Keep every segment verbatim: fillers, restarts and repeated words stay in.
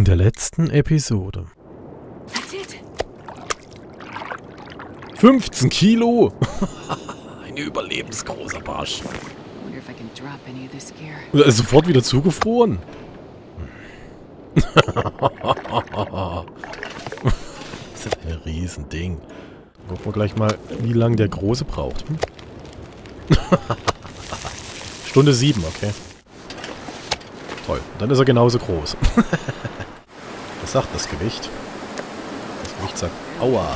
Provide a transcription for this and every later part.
der letzten Episode. fünfzehn Kilo! Ein überlebensgroßer Barsch. Und er ist sofort wieder zugefroren. Das ist ein Riesending. Gucken wir gleich mal, wie lange der Große braucht. Hm? Stunde sieben, okay. Toll. Dann ist er genauso groß. Was sagt das Gewicht? Das Gewicht sagt, aua.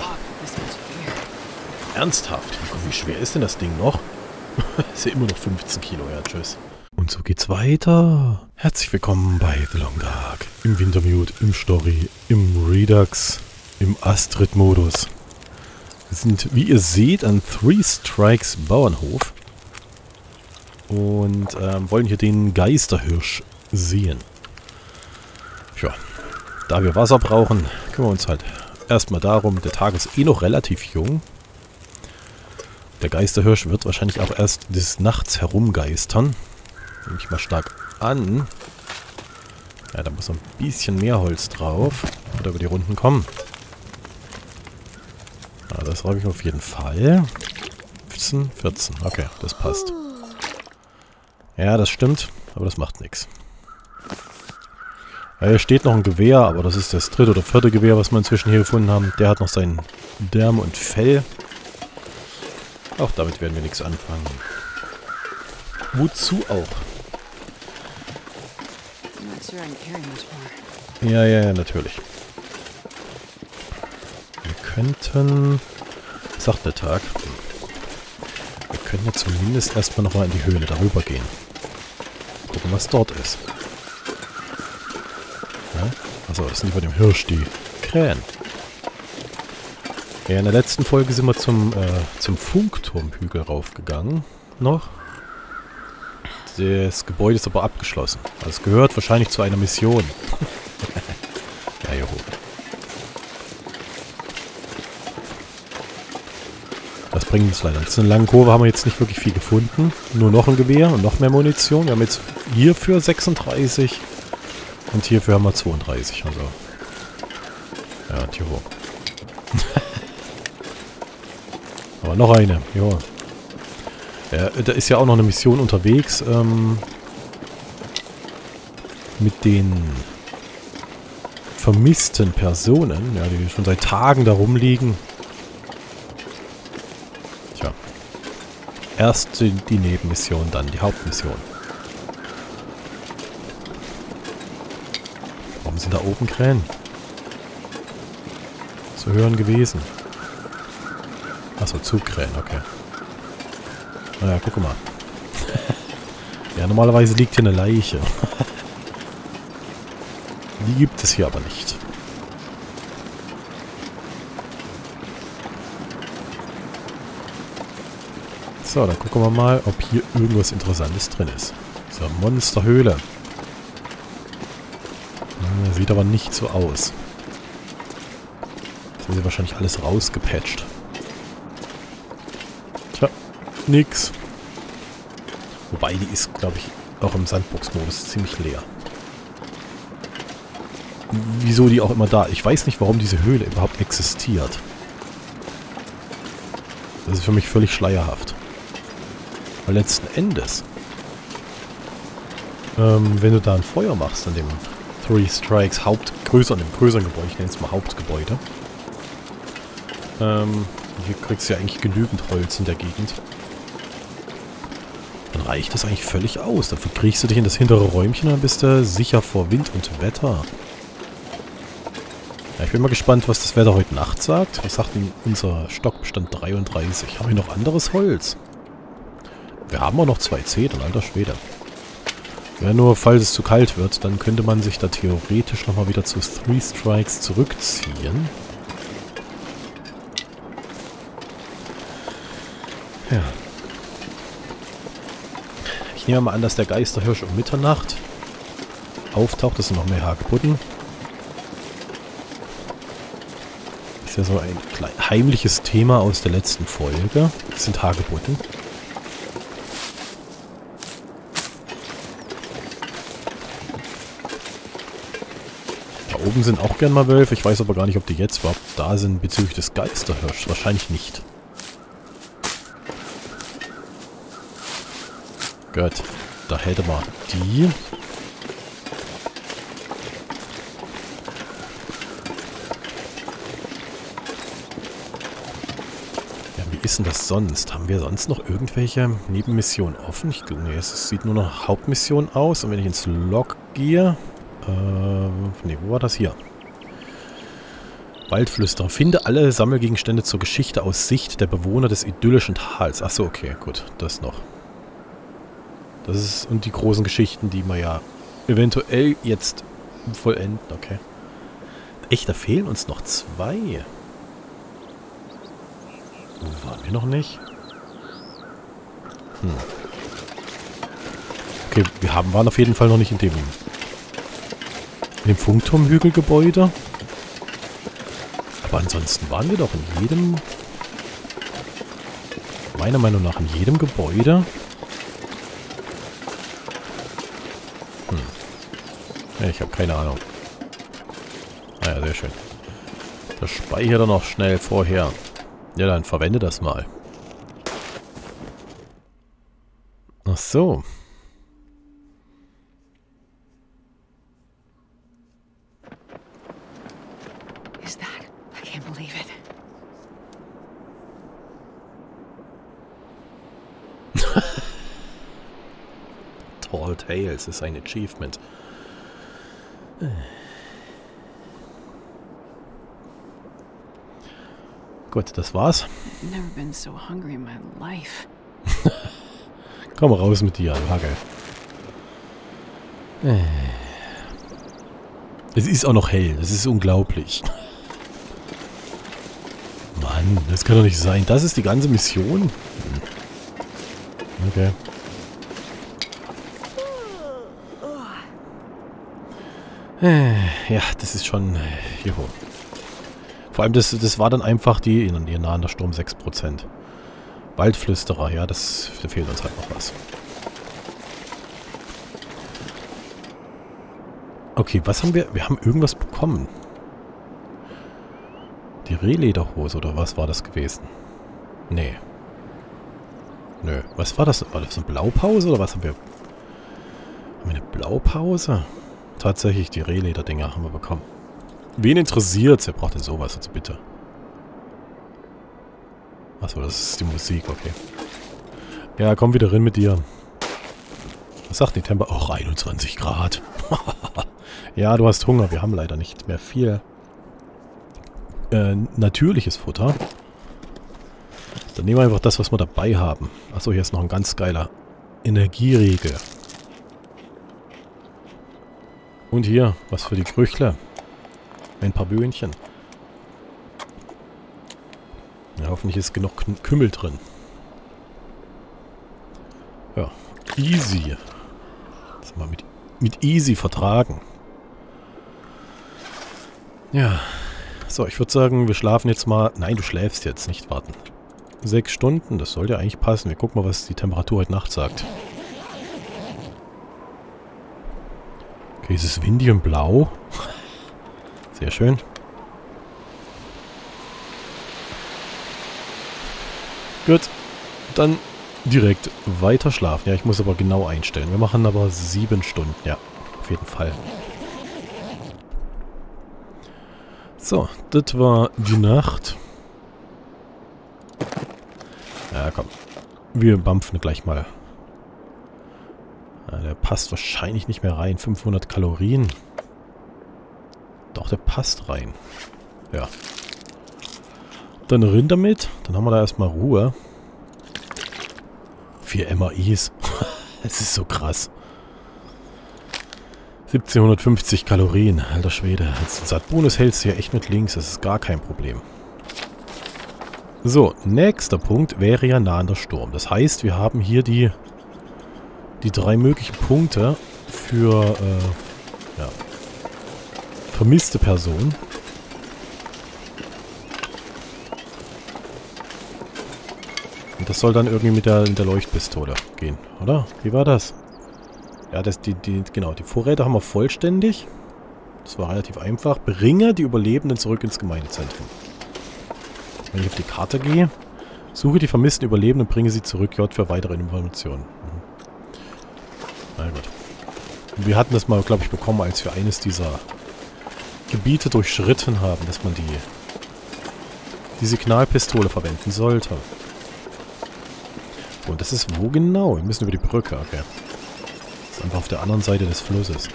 Ernsthaft? Wie schwer ist denn das Ding noch? Ist ja immer noch fünfzehn Kilo, ja, tschüss. Und so geht's weiter. Herzlich willkommen bei The Long Dark. Im Wintermute, im Story, im Redux, im Astrid-Modus. Wir sind, wie ihr seht, an Three Strikes Bauernhof. Und ähm, wollen hier den Geisterhirsch sehen. Tja, da wir Wasser brauchen, kümmern wir uns halt erstmal darum. Der Tag ist eh noch relativ jung. Der Geisterhirsch wird wahrscheinlich auch erst des Nachts herumgeistern. Nehme ich mal stark an. Ja, da muss noch ein bisschen mehr Holz drauf. Oder über die Runden kommen. Ja, das räume ich auf jeden Fall. fünfzehn, vierzehn. Okay, das passt. Ja, das stimmt. Aber das macht nichts. Ja, hier steht noch ein Gewehr, aber das ist das dritte oder vierte Gewehr, was wir inzwischen hier gefunden haben. Der hat noch seinen Därme und Fell. Auch damit werden wir nichts anfangen. Wozu auch? Ja, ja, ja, natürlich. Wir könnten... Was sagt der Tag? Wir könnten ja zumindest erstmal nochmal in die Höhle darüber gehen. Gucken, was dort ist. Ja? Achso, das sind die bei dem Hirsch, die Krähen. Ja, in der letzten Folge sind wir zum, äh, zum Funkturmhügel raufgegangen. Noch. Das Gebäude ist aber abgeschlossen. Also es gehört wahrscheinlich zu einer Mission. Ja, juhu. Das bringt uns leider. Das ist eine lange Kurve, haben wir jetzt nicht wirklich viel gefunden. Nur noch ein Gewehr und noch mehr Munition. Wir haben jetzt hierfür sechsunddreißig und hierfür haben wir zweiunddreißig. Also. Ja, juhu. Aber noch eine, ja. Ja. Da ist ja auch noch eine Mission unterwegs, ähm, mit den vermissten Personen, ja, die schon seit Tagen da rumliegen. Tja. Erst die, die Nebenmission, dann die Hauptmission. Warum sind da oben Krähen? Zu hören gewesen. Achso, Zugkrähen, okay. Naja, guck mal. Ja, normalerweise liegt hier eine Leiche. Die gibt es hier aber nicht. So, dann gucken wir mal, ob hier irgendwas Interessantes drin ist. So, Monsterhöhle. Hm, sieht aber nicht so aus. Jetzt haben sie wahrscheinlich alles rausgepatcht. Nix. Wobei, die ist, glaube ich, auch im Sandbox-Modus ziemlich leer. Wieso die auch immer da? Ich weiß nicht, warum diese Höhle überhaupt existiert. Das ist für mich völlig schleierhaft. Weil letzten Endes, ähm, wenn du da ein Feuer machst an dem Three Strikes Hauptgrößer, an dem größeren Gebäude, ich nenne es mal Hauptgebäude, ähm, hier kriegst du ja eigentlich genügend Holz in der Gegend. Dann reicht das eigentlich völlig aus. Dann verkriechst du dich in das hintere Räumchen und dann bist du sicher vor Wind und Wetter. Ja, ich bin mal gespannt, was das Wetter heute Nacht sagt. Was sagt denn unser Stockbestand dreiunddreißig? Haben wir noch anderes Holz? Wir haben auch noch zwei Zedern, alter Schwede. Ja, nur falls es zu kalt wird, dann könnte man sich da theoretisch nochmal wieder zu Three Strikes zurückziehen. Ja. Ich nehme mal an, dass der Geisterhirsch um Mitternacht auftaucht. Das sind noch mehr Hagebutten. Ist ja so ein klein, heimliches Thema aus der letzten Folge. Das sind Hagebutten. Da oben sind auch gern mal Wölfe. Ich weiß aber gar nicht, ob die jetzt überhaupt da sind bezüglich des Geisterhirschs. Wahrscheinlich nicht. Gut. Da hätte man die. Ja, wie ist denn das sonst? Haben wir sonst noch irgendwelche Nebenmissionen offen? Ich glaube, nee, es sieht nur noch Hauptmission aus. Und wenn ich ins Log gehe... Äh, ne, wo war das hier? Waldflüsterer. Finde alle Sammelgegenstände zur Geschichte aus Sicht der Bewohner des idyllischen Tals. Achso, okay, gut. Das noch. Das ist... Und die großen Geschichten, die wir ja eventuell jetzt vollenden. Okay. Echt, da fehlen uns noch zwei. Wo waren wir noch nicht? Hm. Okay, wir haben, waren auf jeden Fall noch nicht in dem... In dem Funkturmhügelgebäude. Aber ansonsten waren wir doch in jedem... Meiner Meinung nach in jedem Gebäude. Hm. Ja, ich habe keine Ahnung. Naja, sehr schön. Das speichert er noch schnell vorher. Ja, dann verwende das mal. Ach so. Is that? I can't believe it. Tall Tales ist ein Achievement. Gut, das war's. I've never been so hungry in my life. Komm mal raus mit dir, Hagel. Es ist auch noch hell. Das ist unglaublich. Mann, das kann doch nicht sein. Das ist die ganze Mission? Okay. Ja, das ist schon... Juhu. Vor allem, das, das war dann einfach die... Ihr nahender Sturm sechs Prozent. Waldflüsterer, ja, das, da fehlt uns halt noch was. Okay, was haben wir... Wir haben irgendwas bekommen. Die Rehlederhose, oder was war das gewesen? Nee. Nö. Was war das? War das eine Blaupause, oder was haben wir... Haben wir eine Blaupause? Tatsächlich, die Rehleder-Dinger haben wir bekommen. Wen interessiert's? Wer braucht denn sowas jetzt bitte? Achso, das ist die Musik, okay. Ja, komm wieder rein mit dir. Was sagt die Temperatur? Och, einundzwanzig Grad. Ja, du hast Hunger. Wir haben leider nicht mehr viel äh, natürliches Futter. Dann nehmen wir einfach das, was wir dabei haben. Achso, hier ist noch ein ganz geiler Energieriegel. Und hier, was für die Krüchler. Ein paar Böhnchen. Ja, hoffentlich ist genug Kümmel drin. Ja, easy. Das mal mit, mit easy vertragen. Ja. So, ich würde sagen, wir schlafen jetzt mal... Nein, du schläfst jetzt, nicht warten. Sechs Stunden, das sollte ja eigentlich passen. Wir gucken mal, was die Temperatur heute Nacht sagt. Okay, es ist windig und blau. Sehr schön. Gut, dann direkt weiter schlafen. Ja, ich muss aber genau einstellen. Wir machen aber sieben Stunden. Ja, auf jeden Fall. So, das war die Nacht. Ja, komm. Wir bampfen gleich mal. Ja, der passt wahrscheinlich nicht mehr rein. fünfhundert Kalorien. Doch, der passt rein. Ja. Dann rein damit. Dann haben wir da erstmal Ruhe. vier M A Is. Es ist so krass. siebzehnhundertfünfzig Kalorien. Alter Schwede. Als Saatbonus hältst du ja echt mit links. Das ist gar kein Problem. So, nächster Punkt wäre ja nahender Sturm. Das heißt, wir haben hier die, die drei möglichen Punkte für äh, ja, vermisste Personen. Und das soll dann irgendwie mit der, mit der Leuchtpistole gehen, oder? Wie war das? Ja, das, die, die, genau, die Vorräte haben wir vollständig. Das war relativ einfach. Bringe die Überlebenden zurück ins Gemeindezentrum. Wenn ich auf die Karte gehe, suche die vermissten Überlebenden und bringe sie zurück. J für weitere Informationen. Mhm. Na gut. Und wir hatten das mal, glaube ich, bekommen, als wir eines dieser Gebiete durchschritten haben, dass man die, die Signalpistole verwenden sollte. Und das ist wo genau? Wir müssen über die Brücke, okay. Das ist einfach auf der anderen Seite des Flusses.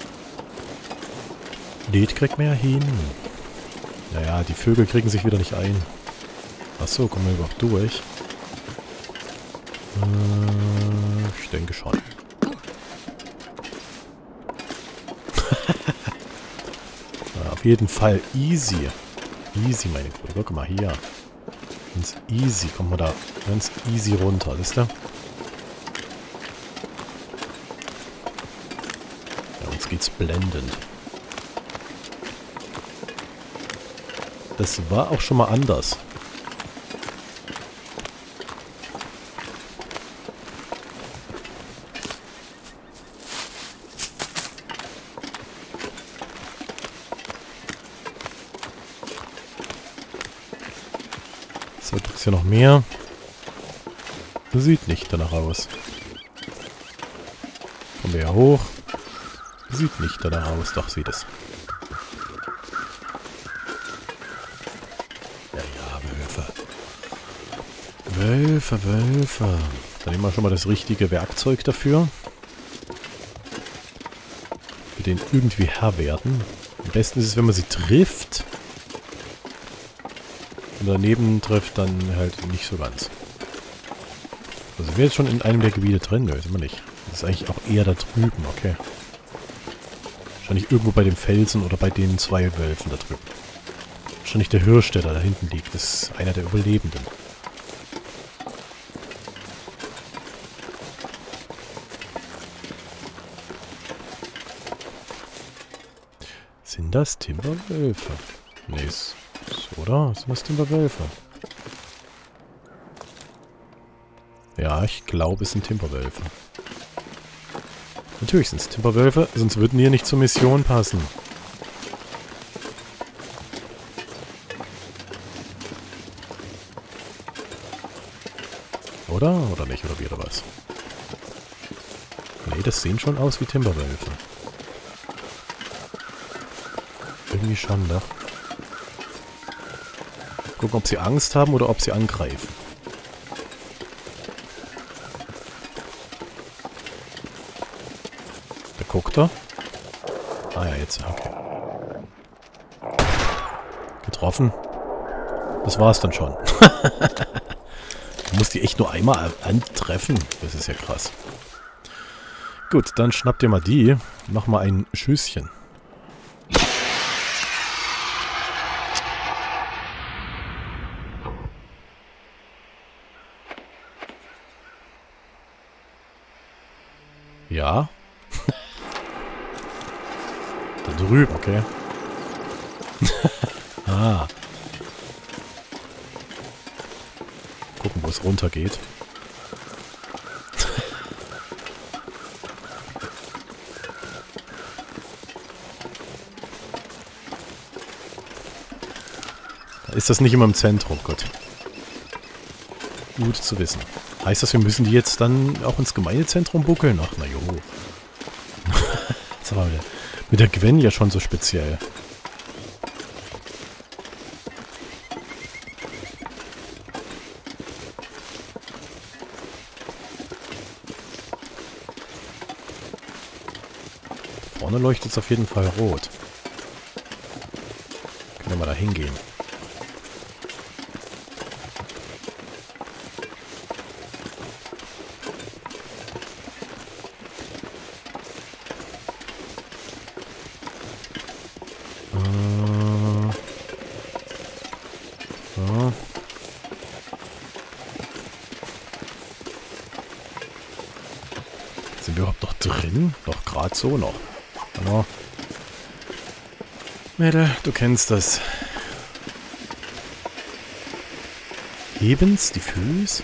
Lied kriegt man ja hin. Naja, die Vögel kriegen sich wieder nicht ein. Achso, kommen wir überhaupt durch? Äh, ich denke schon. Ja, auf jeden Fall easy. Easy, meine Güte. Guck mal hier. Ganz easy. Kommen wir da ganz easy runter, wisst ihr? Ja, uns geht's blendend. Das war auch schon mal anders. So, gibt's hier noch mehr? Sieht nicht danach aus. Kommen wir ja hoch. Sieht nicht danach aus. Doch, sieht es. Ja, ja, Wölfe. Wölfe, Wölfe. Dann nehmen wir schon mal das richtige Werkzeug dafür. Wir den irgendwie Herr werden. Am besten ist es, wenn man sie trifft. Und daneben trifft, dann halt nicht so ganz. Also sind wir jetzt schon in einem der Gebiete drin? Nö, sind wir nicht. Das ist eigentlich auch eher da drüben, okay. Wahrscheinlich irgendwo bei dem Felsen oder bei den zwei Wölfen da drüben. Wahrscheinlich der Hirsch, der da hinten liegt. Das ist einer der Überlebenden. Sind das Timberwölfe? Nee, ist... Oder? Sind das Timberwölfe? Ja, ich glaube, es sind Timberwölfe. Natürlich sind es Timberwölfe, sonst würden die ja nicht zur Mission passen. Oder? Oder nicht? Oder wie oder was? Nee, das sehen schon aus wie Timberwölfe. Irgendwie schon, doch. Gucken, ob sie Angst haben oder ob sie angreifen. Da guckt er. Ah ja, jetzt. Okay. Getroffen. Das war's dann schon. Du musst die echt nur einmal antreffen. Das ist ja krass. Gut, dann schnapp dir mal die. Mach mal ein Schüsschen. Ja. Da drüben, okay. Ah. Gucken, wo es runter geht. Da ist das nicht immer im Zentrum, gut. Gut zu wissen. Heißt das, wir müssen die jetzt dann auch ins Gemeindezentrum buckeln? Ach, na jo. Das war mit der, mit der Gwen ja schon so speziell. Vorne leuchtet es auf jeden Fall rot. Können wir mal da hingehen. So. Sind wir überhaupt noch drin? Doch, gerade so noch. Hallo. Mädel, du kennst das. Heben's die Füße?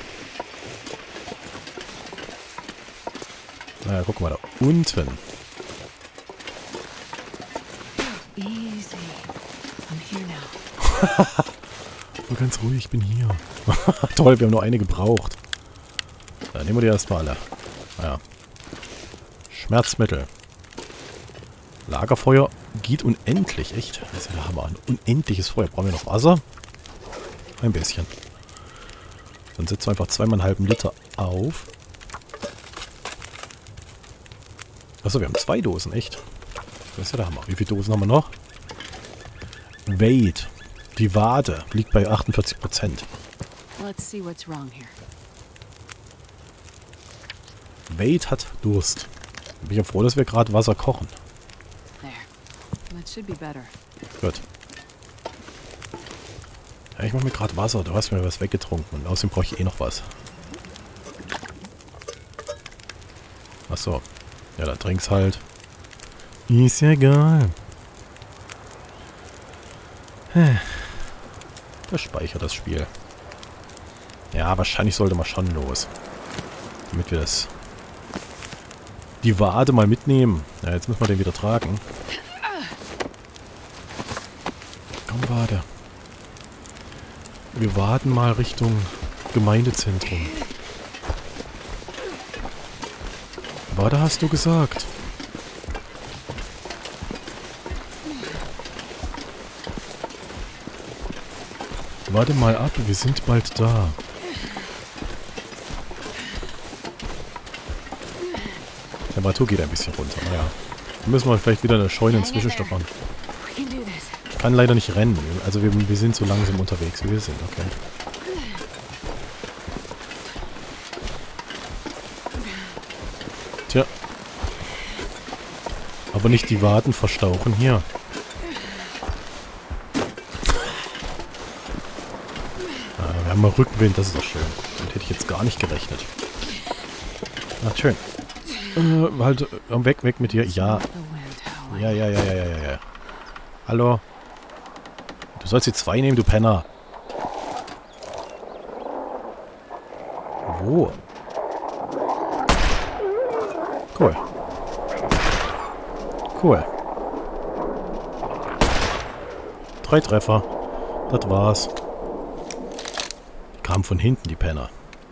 Naja, guck mal da unten. Easy. I'm here now. So ganz ruhig, ich bin hier. Toll, wir haben nur eine gebraucht. Dann nehmen wir die erstmal alle. Naja. Schmerzmittel. Lagerfeuer geht unendlich, echt. Das ist ja der Hammer. Ein unendliches Feuer. Brauchen wir noch Wasser? Ein bisschen. Dann setzen wir einfach zweimal einen halben Liter auf. Achso, wir haben zwei Dosen, echt. Das ist ja der Hammer. Wie viele Dosen haben wir noch? Weight. Die Wade liegt bei achtundvierzig Prozent. Let's see what's wrong here. Weight hat Durst. Bin ja froh, dass wir gerade Wasser kochen. There. That should be better. Gut. Ja, ich mache mir gerade Wasser. Du hast mir was weggetrunken. Und außerdem brauche ich eh noch was. Achso. Ja, dann trink's halt. Ist ja egal. Das speichert das Spiel. Ja, wahrscheinlich sollte man schon los. Damit wir das... Die Wade mal mitnehmen. Ja, jetzt müssen wir den wieder tragen. Komm, Wade. Wir warten mal Richtung Gemeindezentrum. Wade, hast du gesagt? Warte mal ab, wir sind bald da. Die Temperatur geht ein bisschen runter, naja. Dann müssen wir vielleicht wieder eine Scheune in Zwischenstopp machen. Ich kann leider nicht rennen, also wir, wir sind so langsam unterwegs, wie wir sind, okay. Tja. Aber nicht die Waden verstauchen hier. Wir haben mal Rückenwind, das ist doch schön. Damit hätte ich jetzt gar nicht gerechnet. Na, schön. Äh, halt, äh, weg, weg mit dir. Ja. Ja, ja, ja, ja, ja, ja, ja. Hallo. Du sollst die zwei nehmen, du Penner. Wo? Cool. Cool. Drei Treffer. Das war's. Kam von hinten, die Penner.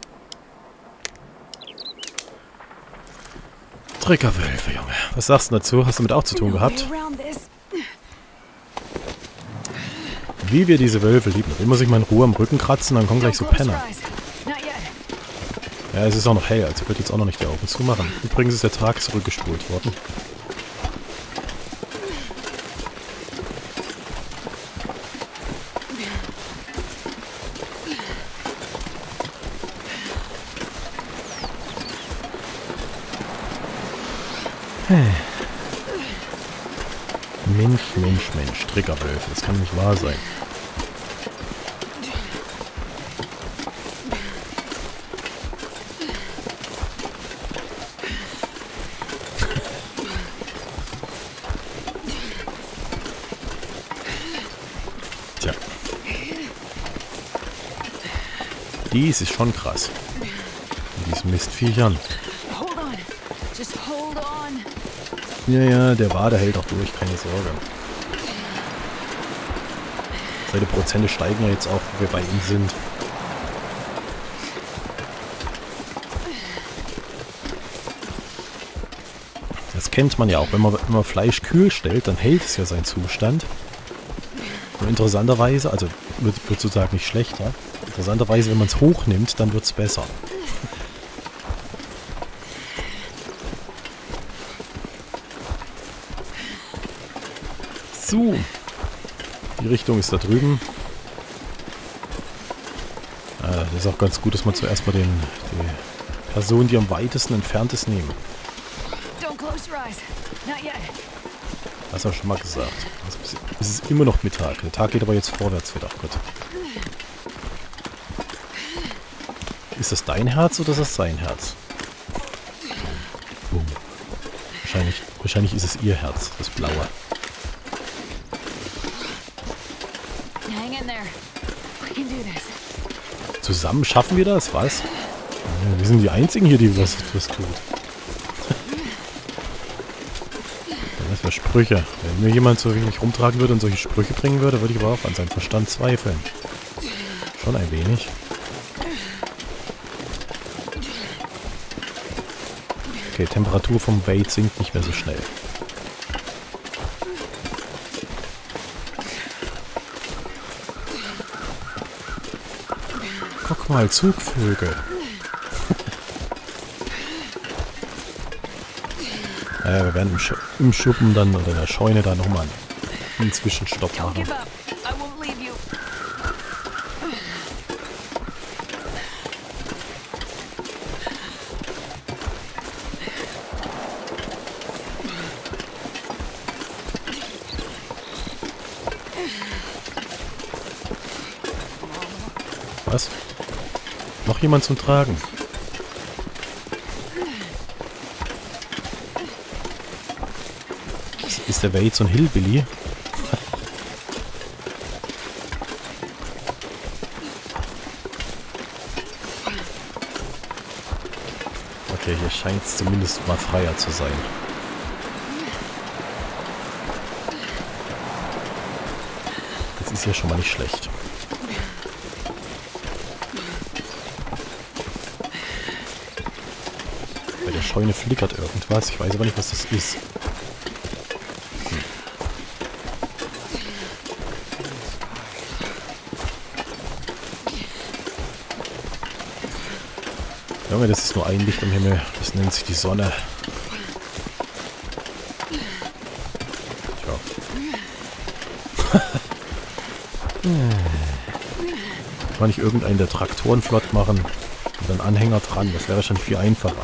Treckerwölfe, Junge. Was sagst du dazu? Hast du damit auch zu tun gehabt? Wie wir diese Wölfe lieben. Den muss ich mal in Ruhe am Rücken kratzen, dann kommen gleich so Penner. Ja, es ist auch noch hell, also wird jetzt auch noch nicht die Augen zumachen. Übrigens ist der Tag zurückgespult worden. Mensch, Mensch, Mensch. Triggerwölfe. Das kann nicht wahr sein. Tja. Dies ist schon krass. Mit diesen Mistviechern. Ja, ja, der Wade hält auch durch, keine Sorge. Seine Prozente steigen ja jetzt auch, wo wir bei ihm sind. Das kennt man ja auch, wenn man, wenn man Fleisch kühl stellt, dann hält es ja seinen Zustand. Und interessanterweise, also wird, wird sozusagen nicht schlechter. Interessanterweise, wenn man es hochnimmt, dann wird es besser. So. Die Richtung ist da drüben. Äh, das ist auch ganz gut, dass wir zuerst mal den, die Person, die am weitesten entfernt ist, nehmen. Das habe ich schon mal gesagt. Es ist immer noch Mittag. Der Tag geht aber jetzt vorwärts wieder. Gut. Ist das dein Herz oder ist das sein Herz? Boom. Wahrscheinlich, wahrscheinlich ist es ihr Herz, das blaue. Zusammen schaffen wir das? Was? Ja, wir sind die Einzigen hier, die was, was tut. Das wäre Aber Sprüche. Wenn mir jemand so wie mich rumtragen würde und solche Sprüche bringen würde, würde ich aber auch an seinem Verstand zweifeln. Schon ein wenig. Okay, Temperatur vom Wade sinkt nicht mehr so schnell. Guck mal, Zugvögel. Naja, wir werden im, Sch im Schuppen dann oder in der Scheune da nochmal einen Zwischenstopp machen. Was? Noch jemand zum Tragen? Ist der Wade so ein Hillbilly? Okay, hier scheint es zumindest mal freier zu sein. Das ist ja schon mal nicht schlecht. Bei der Scheune flickert irgendwas. Ich weiß aber nicht, was das ist. Junge, das ist nur ein Licht am Himmel. Das nennt sich die Sonne. Tja. Kann nicht irgendeinen der Traktoren flott machen und dann Anhänger dran. Das wäre schon viel einfacher.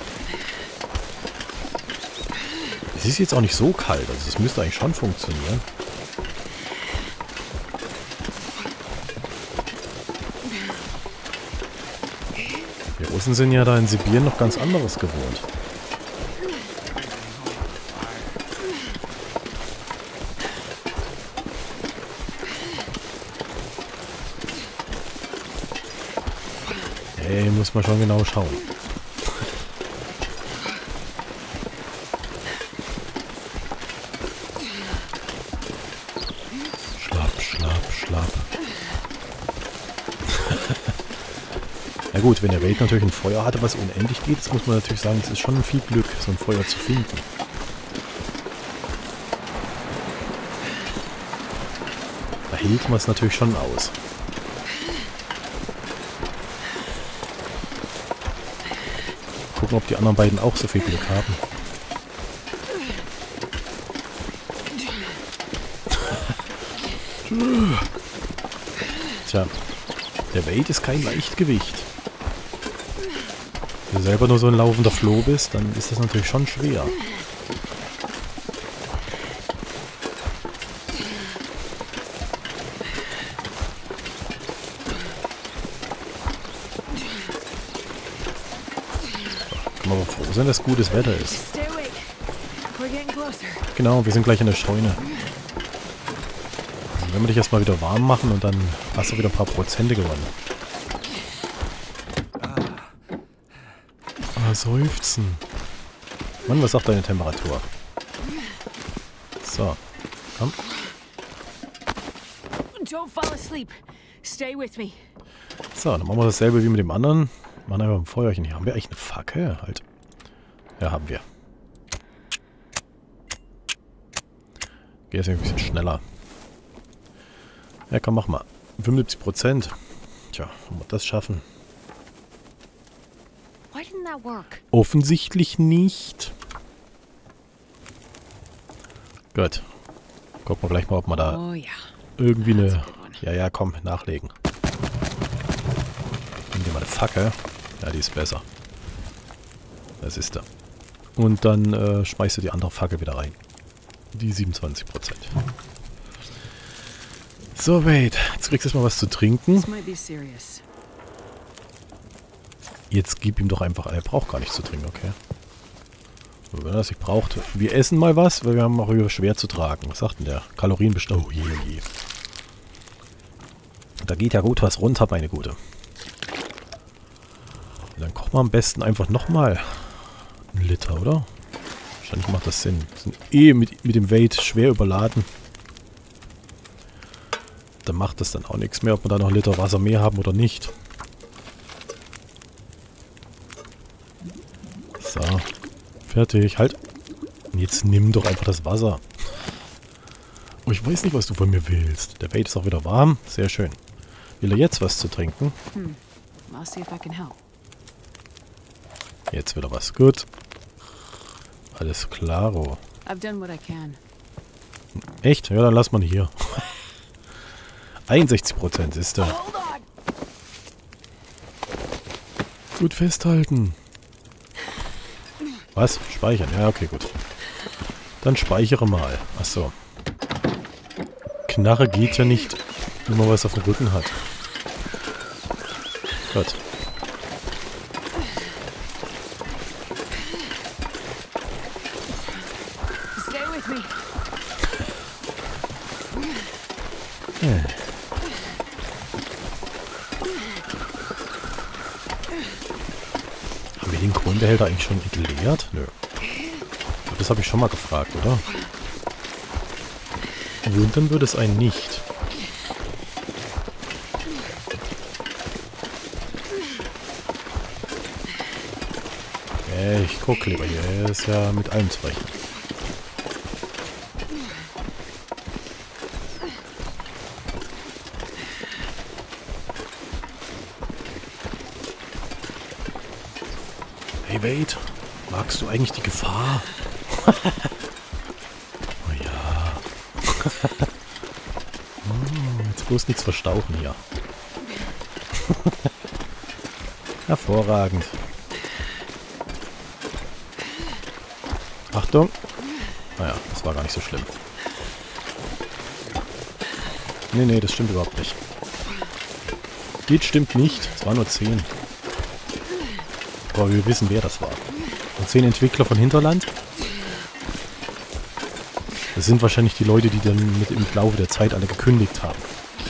Es ist jetzt auch nicht so kalt. Also es müsste eigentlich schon funktionieren. Die Russen sind ja da in Sibirien noch ganz anderes gewohnt. Hey, muss man schon genau schauen. Schlapp, schlapp, schlapp. Na gut, wenn der Wade natürlich ein Feuer hatte, was unendlich geht, das muss man natürlich sagen, es ist schon viel Glück, so ein Feuer zu finden. Da hielt man es natürlich schon aus. Gucken, ob die anderen beiden auch so viel Glück haben. Tja, der Wade ist kein Leichtgewicht. Wenn du selber nur so ein laufender Floh bist, dann ist das natürlich schon schwer. Kann man aber froh sein, dass gutes Wetter ist. Genau, wir sind gleich in der Scheune. Also wenn wir dich erstmal wieder warm machen und dann hast du wieder ein paar Prozente gewonnen. Ah, seufzen. Mann, was sagt deine Temperatur? So, komm. So, dann machen wir dasselbe wie mit dem anderen. Machen einfach ein Feuerchen hier. Haben wir eigentlich eine Fackel? Halt. Ja, haben wir. Geh jetzt ein bisschen schneller. Ja, komm, mach mal. fünfundsiebzig Prozent. Tja, wenn wir das schaffen. Offensichtlich nicht. Gut. Gucken wir gleich mal, ob wir da oh, ja. irgendwie eine... Ja, ja, komm, nachlegen. Nimm dir mal eine Fackel. Ja, die ist besser. Das ist da. Und dann äh, schmeißt du die andere Fackel wieder rein. Die siebenundzwanzig Prozent. So, Wade. Jetzt kriegst du erstmal was zu trinken. Jetzt gib ihm doch einfach... Er braucht gar nicht zu trinken, okay. So, wenn er das nicht braucht... Wir essen mal was, weil wir haben auch schwer zu tragen. Was sagt denn der? Kalorienbestand... Oh je, je. Da geht ja gut was runter, meine Gute. Und dann kochen wir am besten einfach nochmal einen Liter, oder? Wahrscheinlich macht das Sinn. Sind eh mit, mit dem Weight schwer überladen. Da macht das dann auch nichts mehr, ob wir da noch einen Liter Wasser mehr haben oder nicht. So. Fertig. Halt. Und jetzt nimm doch einfach das Wasser. Oh, ich weiß nicht, was du von mir willst. Der Weight ist auch wieder warm. Sehr schön. Will er jetzt was zu trinken? Hmm. I'll see if I can help. Jetzt wieder was. Gut. Alles klaro. I've done what I can. Echt? Ja, dann lass mal hier. einundsechzig Prozent ist da. Hold on. Gut festhalten. Was? Speichern? Ja, okay, gut. Dann speichere mal. Achso. Knarre geht ja nicht, wenn man was auf dem Rücken hat. Gut. Stay with me. Hm. Haben wir den Kohlenbehälter eigentlich schon entleert? Nö. Das habe ich schon mal gefragt, oder? Wundern würde es einen nicht. Äh, ich guck lieber hier. Er ist ja mit allem zu rechnen. Hey Wade, magst du eigentlich die Gefahr? Oh ja. Oh, jetzt bloß nichts verstauchen hier. Hervorragend. Achtung. Naja, das war gar nicht so schlimm. Nee, nee, das stimmt überhaupt nicht. Geht stimmt nicht. Es war nur zehn. Aber wir wissen, wer das war. Und zehn Entwickler von Hinterland. Das sind wahrscheinlich die Leute, die dann mit im Laufe der Zeit alle gekündigt haben.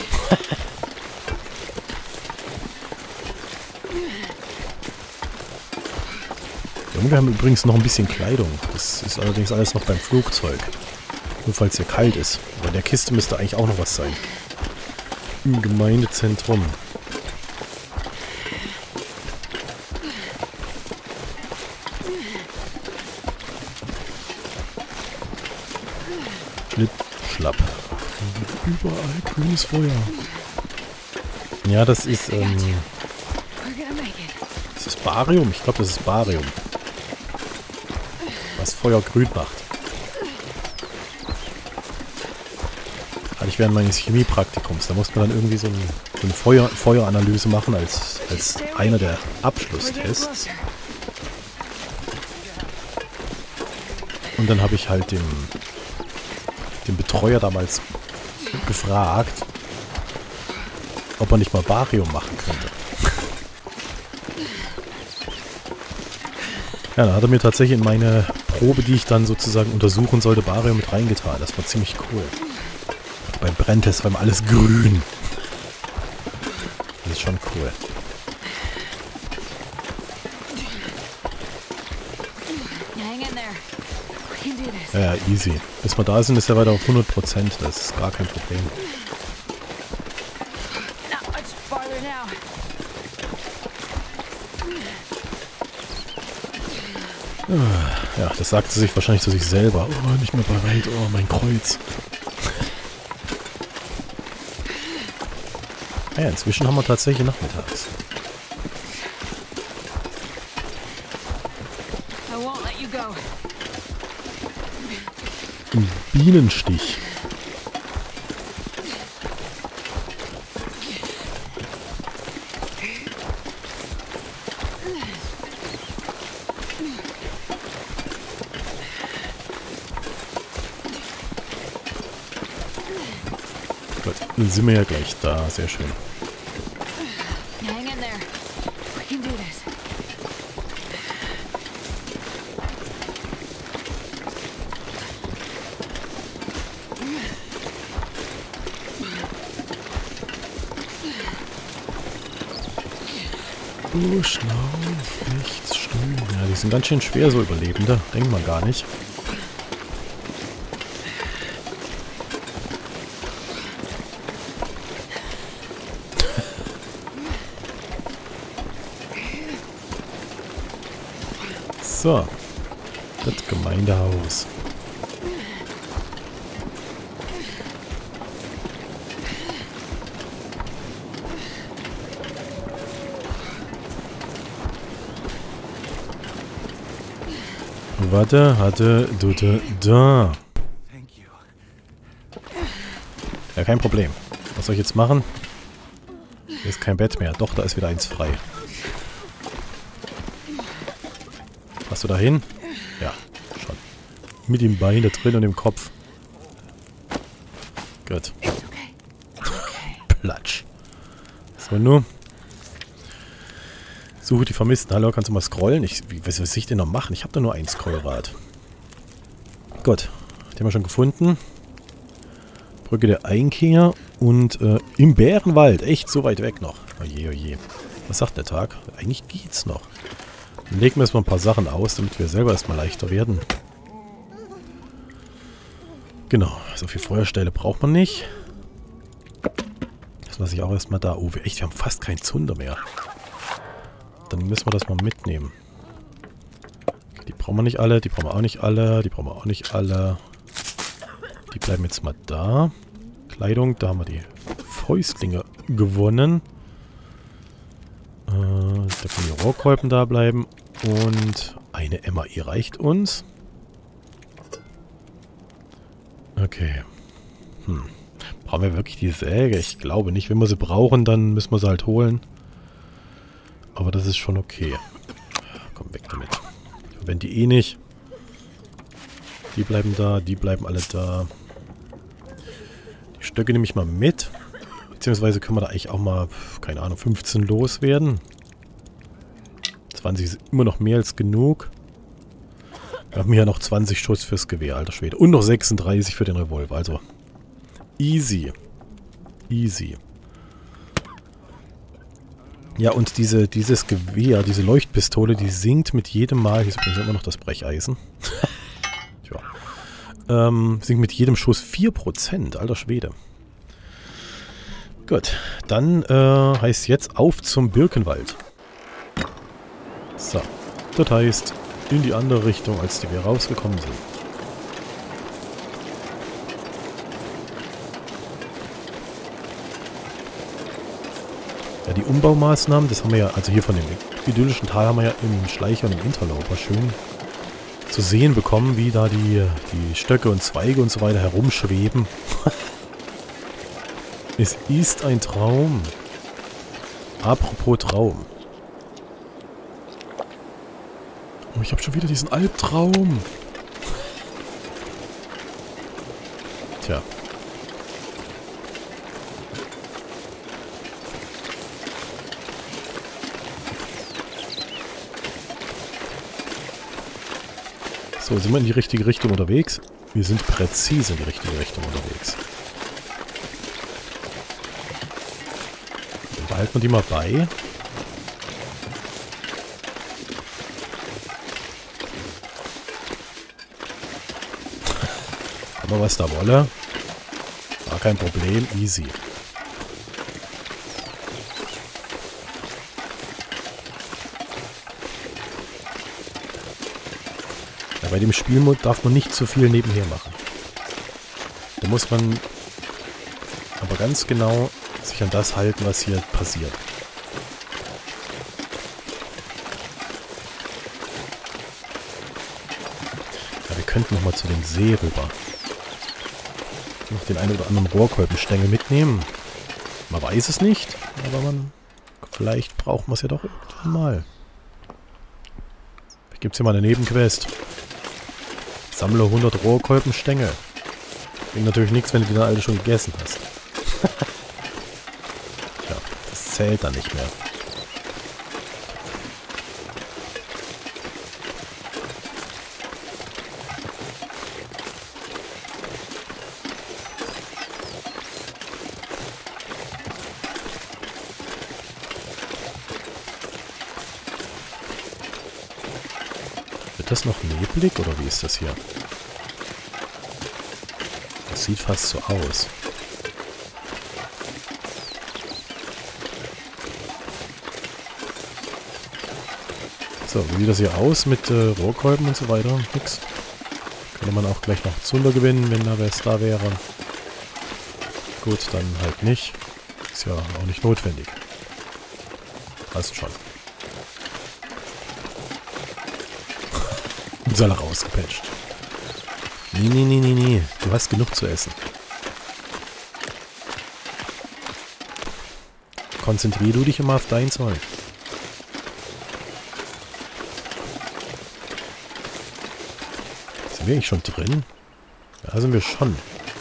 Ja, wir haben übrigens noch ein bisschen Kleidung. Das ist allerdings alles noch beim Flugzeug. Nur falls hier kalt ist. Aber in der Kiste müsste eigentlich auch noch was sein. Im Gemeindezentrum. Schlapp. Überall grünes Feuer. Ja, das ist, ähm... Das ist Barium? Ich glaube, das ist Barium. Was Feuer grün macht. Hatte ich während meines Chemiepraktikums. Da musste man dann irgendwie so, ein, so eine Feuer, Feueranalyse machen als, als einer der Abschlusstests. Und dann habe ich halt den... den Betreuer damals gefragt, ob er nicht mal Barium machen könnte. Ja, da hat er mir tatsächlich in meine Probe, die ich dann sozusagen untersuchen sollte, Barium mit reingetan. Das war ziemlich cool. Beim Brenntest war immer alles grün. Das ist schon cool. Ja, ja, easy. Bis wir da sind, ist er weiter auf hundert Prozent. Das ist gar kein Problem. Ja, das sagte sich wahrscheinlich zu sich selber. Oh, nicht mehr bereit. Oh, mein Kreuz. Ja, inzwischen haben wir tatsächlich nachmittags. Ein Bienenstich. Gut, dann sind wir ja gleich da. Sehr schön. Oh, Schnauf, rechts, schön. Ja, die sind ganz schön schwer, so Überlebende. Denkt man gar nicht. So. Das Gemeindehaus. Warte, hatte, dute, da. Ja, kein Problem. Was soll ich jetzt machen? Hier ist kein Bett mehr. Doch, da ist wieder eins frei. Hast du da hin? Ja, schon. Mit dem Bein da drin und dem Kopf. Gut. Platsch. So, nur. Suche die Vermissten. Hallo, kannst du mal scrollen? Ich, wie, was soll ich denn noch machen? Ich habe da nur ein Scrollrad. Gut. Den haben wir schon gefunden. Brücke der Einkehr. Und äh, im Bärenwald. Echt so weit weg noch. Oje, oje. Was sagt der Tag? Eigentlich geht's noch. Dann legen wir erstmal ein paar Sachen aus, damit wir selber erstmal leichter werden. Genau. So viel Feuerstelle braucht man nicht. Das lasse ich auch erstmal da. Oh, wir, echt, wir haben fast keinen Zunder mehr. Dann müssen wir das mal mitnehmen. Okay, die brauchen wir nicht alle, die brauchen wir auch nicht alle, die brauchen wir auch nicht alle. Die bleiben jetzt mal da. Kleidung, da haben wir die Fäustlinge gewonnen. Äh, da können die Rohrkolben da bleiben. Und eine M A I reicht uns. Okay. Hm. Brauchen wir wirklich die Säge? Ich glaube nicht. Wenn wir sie brauchen, dann müssen wir sie halt holen. Aber das ist schon okay. Komm, weg damit. Ich verwende die eh nicht. Die bleiben da, die bleiben alle da. Die Stöcke nehme ich mal mit. Beziehungsweise können wir da eigentlich auch mal, keine Ahnung, fünfzehn loswerden. zwanzig ist immer noch mehr als genug. Wir haben hier noch zwanzig Schuss fürs Gewehr, alter Schwede. Und noch sechsunddreißig für den Revolver. Also easy. Easy. Ja, und diese, dieses Gewehr, diese Leuchtpistole, die sinkt mit jedem Mal... Hier ist übrigens immer noch das Brecheisen. Tja. Ähm, sinkt mit jedem Schuss vier Prozent. Alter Schwede. Gut. Dann äh, heißt jetzt auf zum Birkenwald. So. Das heißt in die andere Richtung, als die wir rausgekommen sind. Ja, die Umbaumaßnahmen, das haben wir ja, also hier von dem idyllischen Tal haben wir ja im Schleicher und im Interloper schön zu sehen bekommen, wie da die, die Stöcke und Zweige und so weiter herumschweben. Es ist ein Traum. Apropos Traum. Oh, ich habe schon wieder diesen Albtraum. Tja. So, sind wir in die richtige Richtung unterwegs? Wir sind präzise in die richtige Richtung unterwegs. Dann behalten wir die mal bei. Haben wir was da wolle? War kein Problem, easy. Bei dem Spielmod darf man nicht zu viel nebenher machen. Da muss man aber ganz genau sich an das halten, was hier passiert. Ja, wir könnten nochmal zu dem See rüber. Noch den einen oder anderen Rohrkolbenstängel mitnehmen. Man weiß es nicht, aber man... Vielleicht braucht man es ja doch irgendwann mal. Vielleicht gibt es hier mal eine Nebenquest. Sammle hundert Rohrkolbenstängel. Bringt natürlich nichts, wenn du die dann alle schon gegessen hast. Ja, das zählt dann nicht mehr. Wird das noch neblig oder wie ist das hier? Das sieht fast so aus. So, wie sieht das hier aus mit äh, Rohrkolben und so weiter? Nix. Könnte man auch gleich noch Zunder gewinnen, wenn da was da wäre. Gut, dann halt nicht. Ist ja auch nicht notwendig. Passt schon. Uns alle rausgepatcht. Nee, nee, nee, nee, nee. Du hast genug zu essen. Konzentrier du dich immer auf dein Zeug. Sind wir eigentlich schon drin? Ja, sind wir schon.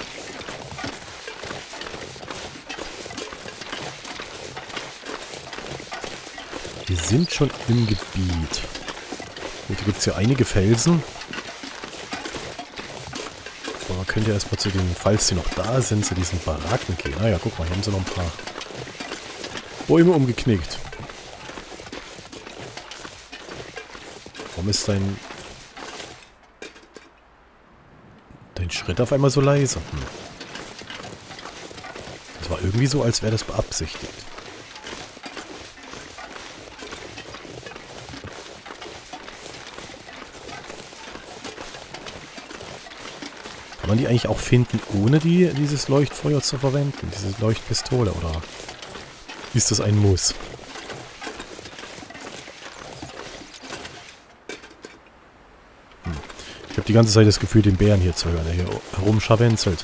Wir sind schon im Gebiet. Gut, hier gibt es ja einige Felsen. Aber man könnte ja erstmal zu den, falls sie noch da sind, zu diesen Baracken gehen. Ah ja, guck mal, hier haben sie noch ein paar Bäume umgeknickt. Warum ist dein... dein Schritt auf einmal so leise? Hm. Das war irgendwie so, als wäre das beabsichtigt. Kann man die eigentlich auch finden, ohne die, dieses Leuchtfeuer zu verwenden? Diese Leuchtpistole, oder ist das ein Muss? Hm. Ich habe die ganze Zeit das Gefühl, den Bären hier zu hören, der hier herumscharwenzelt.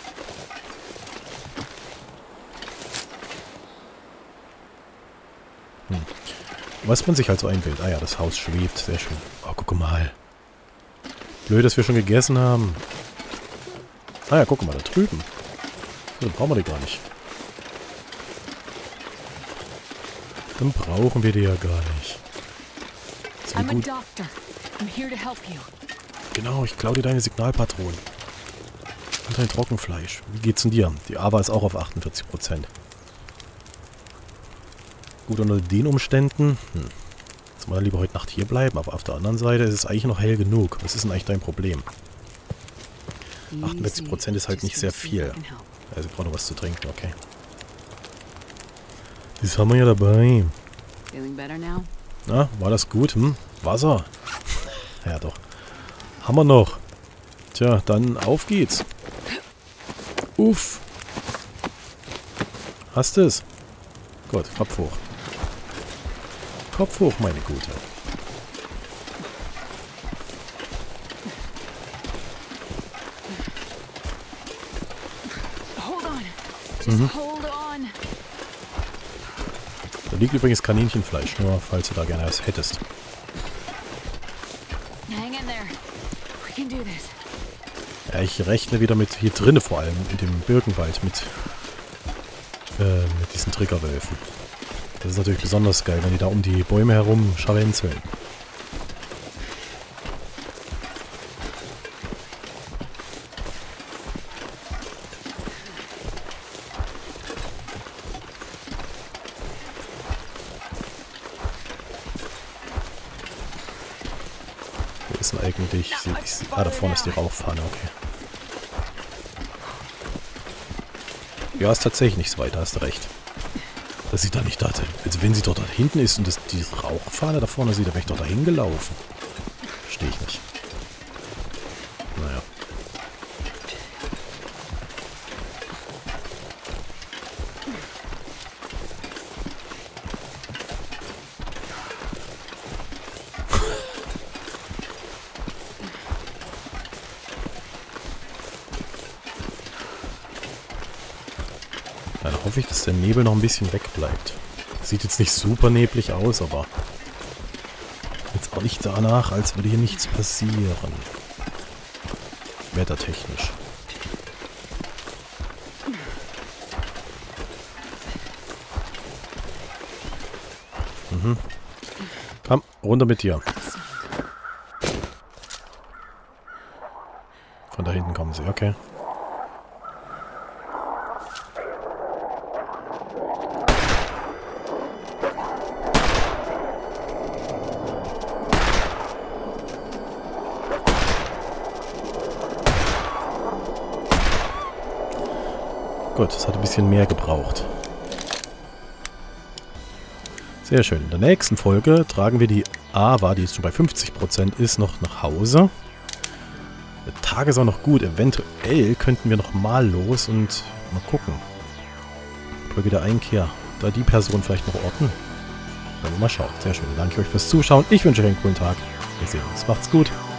Hm. Was man sich halt so einbildet. Ah ja, das Haus schwebt. Sehr schön. Oh, guck mal. Blöd, dass wir schon gegessen haben. Ah ja, guck mal, da drüben. So, dann brauchen wir die gar nicht. Dann brauchen wir die ja gar nicht. So I'm a gut. doctor. I'm here to help you. Genau, ich klaue dir deine Signalpatronen. Und dein Trockenfleisch. Wie geht's denn dir? Die Ava ist auch auf achtundvierzig Prozent. Gut, unter den Umständen... Hm. Jetzt mal lieber heute Nacht hier bleiben, aber auf der anderen Seite ist es eigentlich noch hell genug. Was ist denn eigentlich dein Problem? achtundvierzig Prozent ist halt nicht sehr viel. Also ich brauche noch was zu trinken, okay. Das haben wir ja dabei. Na, war das gut? Hm? Wasser? Ja doch. Haben wir noch. Tja, dann auf geht's. Uff. Hast es? Gut, Kopf hoch. Kopf hoch, meine Gute. Mhm. Da liegt übrigens Kaninchenfleisch, nur falls du da gerne was hättest. Ja, ich rechne wieder mit hier drinnen vor allem, in dem Birkenwald, mit, äh, mit diesen Triggerwölfen. Das ist natürlich besonders geil, wenn die da um die Bäume herum scharwenzeln. Wo ist denn eigentlich... Ich, ich, ah, da vorne ist die Rauchfahne, okay. Ja, ist tatsächlich nicht so weit, da hast du recht. Dass sie da nicht da sind. Also wenn sie dort da hinten ist und das, die Rauchfahne da vorne sieht, dann wäre ich doch da hingelaufen. Verstehe ich nicht. Naja. Ja, dann hoffe ich, dass der Nebel noch ein bisschen wegbleibt. Sieht jetzt nicht super neblig aus, aber jetzt auch nicht danach, als würde hier nichts passieren. Wettertechnisch. Mhm. Komm, runter mit dir. Von da hinten kommen sie, okay. Gut, das hat ein bisschen mehr gebraucht. Sehr schön. In der nächsten Folge tragen wir die Ava, die jetzt schon bei fünfzig Prozent ist, noch nach Hause. Der Tag ist auch noch gut. Eventuell könnten wir noch mal los und mal gucken. Brücke der Einkehr. Da die Person vielleicht noch orten. Dann mal schauen. Sehr schön. Danke euch fürs Zuschauen. Ich wünsche euch einen coolen Tag. Wir sehen uns. Macht's gut.